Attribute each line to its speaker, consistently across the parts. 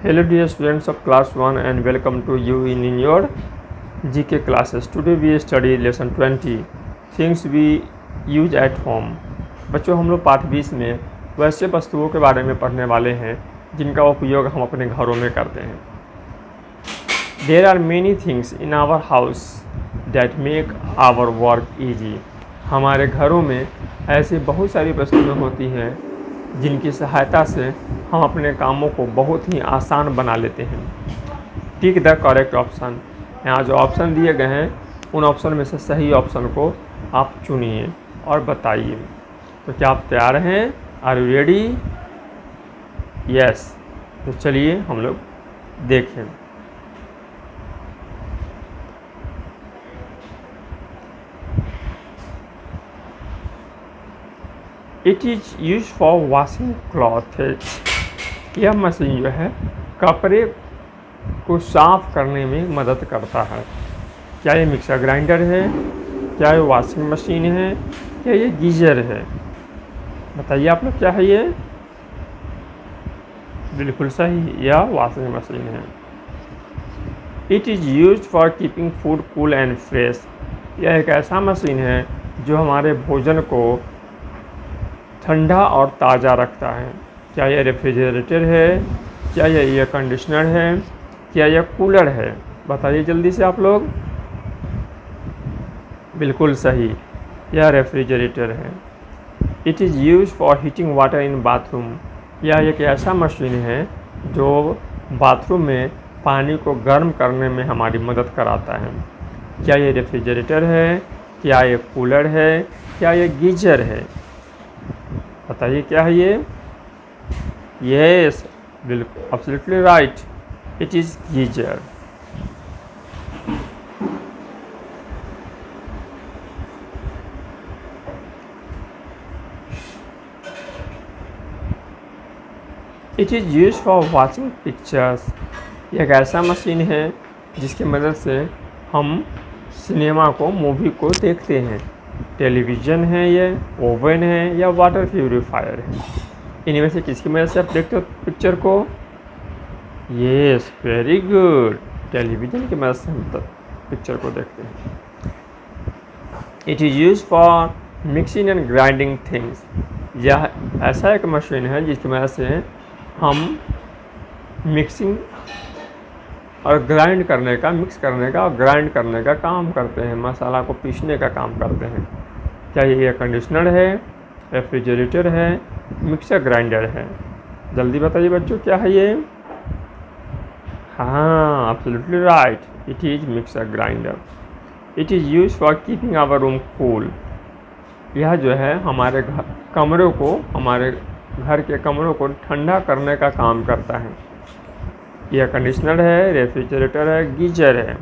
Speaker 1: Hello dear students of class 1 and welcome to you in your GK classes. Today we study lesson 20 things we use at home. बच्चों हम लोग पाठ 20 में वैसे वस्तुओं के बारे में पढ़ने वाले हैं जिनका उपयोग हम अपने घरों में करते हैं. There are many things in our house that make our work easy. हमारे घरों में ऐसी बहुत सारी वस्तुएं होती हैं जिनकी सहायता से हम अपने कामों को बहुत ही आसान बना लेते हैं. Tick the correct option. यहाँ जो ऑप्शन दिए गए हैं उन ऑप्शन में से सही ऑप्शन को आप चुनिए और बताइए. तो क्या आप तैयार हैं? Are you ready? यस. तो चलिए हम लोग देखें. It is use for washing clothes. यह मशीन जो है कपड़े को साफ करने में मदद करता है. क्या ये मिक्सर ग्राइंडर है? क्या ये वॉशिंग मशीन है? क्या ये गीजर है? बताइए आप लोग क्या है ये? बिल्कुल सही, यह वॉशिंग मशीन है. It is use for keeping food cool and fresh. यह एक ऐसा मशीन है जो हमारे भोजन को ठंडा और ताज़ा रखता है. क्या यह रेफ्रिजरेटर है? क्या यह एयर कंडीशनर है? क्या यह कूलर है? बताइए जल्दी से आप लोग. बिल्कुल सही, यह रेफ्रिजरेटर है. It is use for heating water in bathroom. यह एक ऐसा मशीन है जो बाथरूम में पानी को गर्म करने में हमारी मदद कराता है. क्या यह रेफ्रिजरेटर है? क्या यह कूलर है? क्या यह गीजर है? बताइए क्या है ये? यस, बिल्कुल absolutely right, it is geyser. It is use for watching pictures. एक ऐसा मशीन है जिसकी मदद से हम सिनेमा को, मूवी को देखते हैं. टेलीविज़न है ये, ओवन है या वाटर प्यूरीफायर है? इनमें से किसकी मदद से आप देखते हो पिक्चर को? यस, वेरी गुड, टेलीविज़न की मदद से हम पिक्चर को देखते हैं. It is use for mixing and grinding things. यह ऐसा एक मशीन है जिसकी मदद से हम मिक्सिंग और ग्राइंड करने का, मिक्स करने का और ग्राइंड करने का काम करते हैं. मसाला को पीसने का काम करते हैं. क्या ये एयर कंडीशनर है, रेफ्रिजरेटर है, मिक्सर ग्राइंडर है? जल्दी बताइए बच्चों क्या है ये? हाँ, absolutely right, it is mixer grinder. It is use for keeping our room cool. यह जो है हमारे कमरों को, हमारे घर के कमरों को ठंडा करने का काम करता है. एयर कंडीशनर है, रेफ्रिजरेटर है, गीजर है?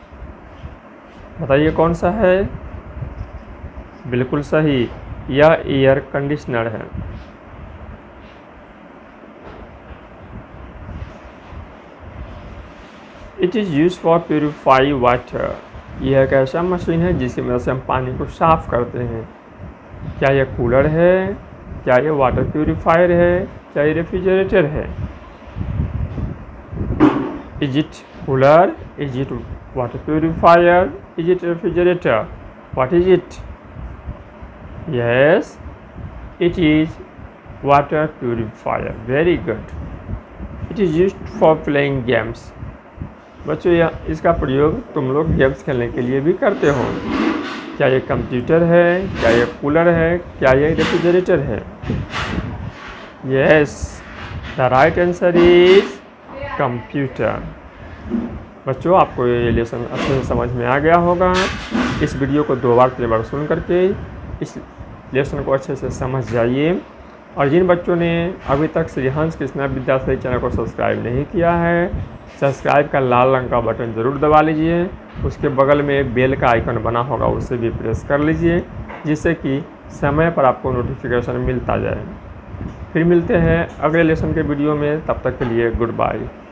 Speaker 1: बताइए कौन सा है? बिल्कुल सही, यह एयर कंडीशनर है. It is use for purify water. यह एक ऐसा मशीन है जिसकी मदद से हम पानी को साफ करते हैं. क्या यह कूलर है? क्या यह वाटर प्यूरिफायर है? क्या यह रेफ्रिजरेटर है? Is it cooler? Is it water purifier? Is it refrigerator? What is it? Yes, it is water purifier. Very good. It is used for playing games. बच्चों यह इसका प्रयोग तुम लोग गेम्स खेलने के लिए भी करते हो. क्या ये कंप्यूटर है? क्या ये कूलर है? क्या ये रेफ्रिजरेटर है? Yes, the right answer is computer. बच्चों आपको ये लेसन अच्छे से समझ में आ गया होगा. इस वीडियो को 2 बार 3 बार सुन करके इस लेसन को अच्छे से समझ जाइए. और जिन बच्चों ने अभी तक श्री हंस कृष्णा विद्यालय चैनल को सब्सक्राइब नहीं किया है, सब्सक्राइब का लाल रंग का बटन ज़रूर दबा लीजिए. उसके बगल में बेल का आइकन बना होगा, उसे भी प्रेस कर लीजिए जिससे कि समय पर आपको नोटिफिकेशन मिलता जाए. फिर मिलते हैं अगले लेसन के वीडियो में. तब तक के लिए गुड बाय.